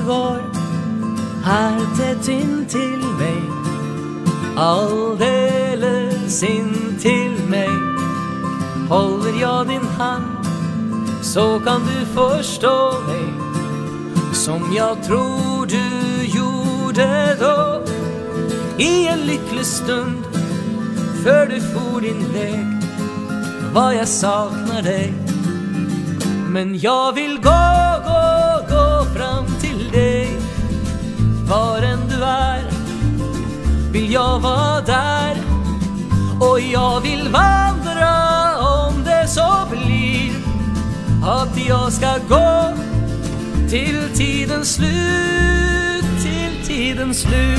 går här tätt in till mig, alldeles in till mig. Håller jag din hand så kan du förstå mig, som jag tror du gjorde då. I en lycklig stund för du for din väg, vad jag saknar dig. Men jag vill gå fram till dig. Var än du är vill jag vara där, och jag vill vandra om det så blir att jag ska gå till tidens slut, till tidens slut.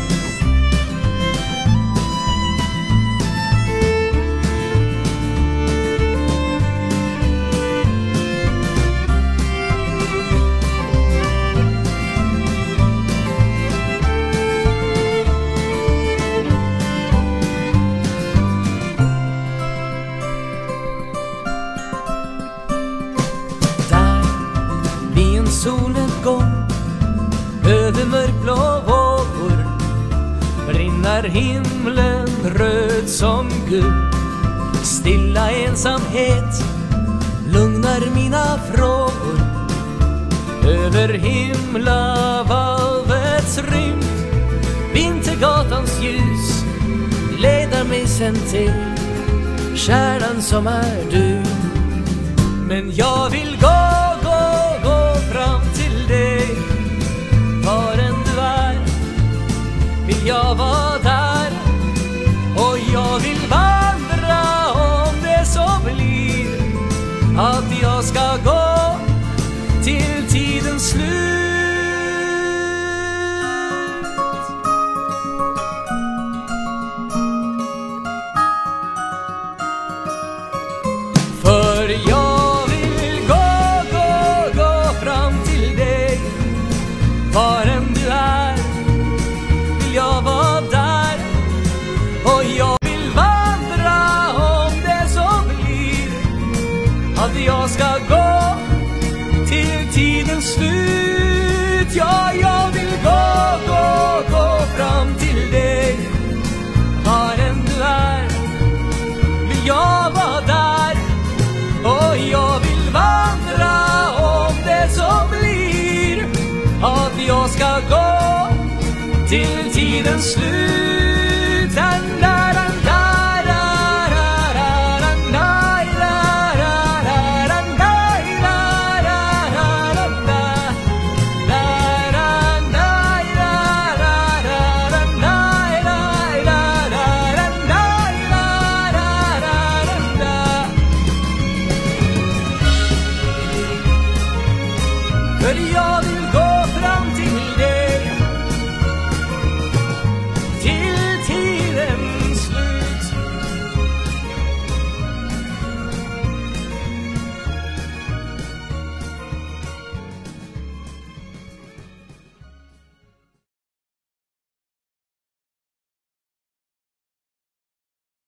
Solnedgång över mörkblå vågor brinner himlen röd som guld. Stilla ensamhet lugnar mina frågor. Över himlavalvets rymd Vintergatans ljus leder mig sen till kärnan som är du. Men jag vill gå fram till dig. Var än du är vill jag vara där, och jag vill vandra om det så blir att jag ska gå till tidens slut. För jag vill gå fram till dig. Var än du är vill jag vara där, och jag vill vandra om det så blir att jag ska gå till tidens slut. Ja, jag vill gå fram till dig. Var än du är vill jag vara där, och jag vill vandra om det så blir att jag ska gå till tidens slut.